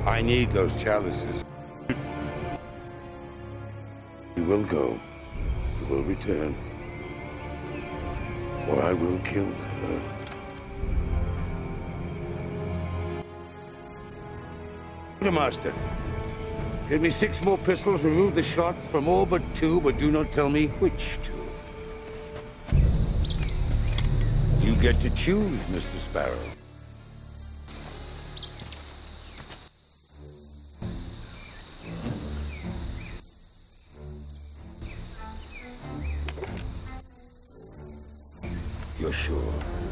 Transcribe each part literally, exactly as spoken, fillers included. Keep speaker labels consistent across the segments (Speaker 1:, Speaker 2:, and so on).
Speaker 1: I need those chalices. You will go. You will return. Or I will kill her. Master, give me six more pistols, remove the shot from all but two, but do not tell me which two. You get to choose, Mister Sparrow. You're sure?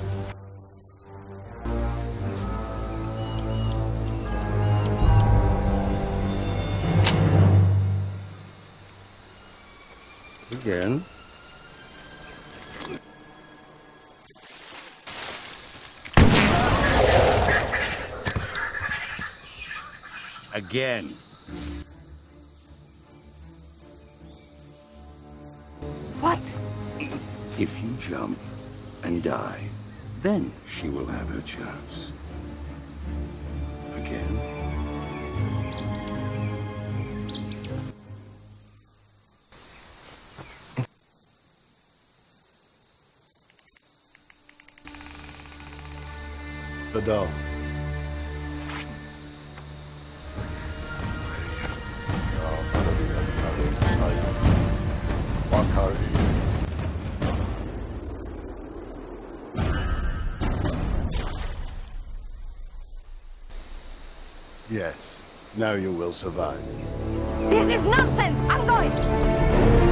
Speaker 1: Again. Again.
Speaker 2: What?
Speaker 1: If you jump and die, then she will have her chance. Again.
Speaker 3: The doll. Yes, now you will survive.
Speaker 2: This is nonsense! I'm going!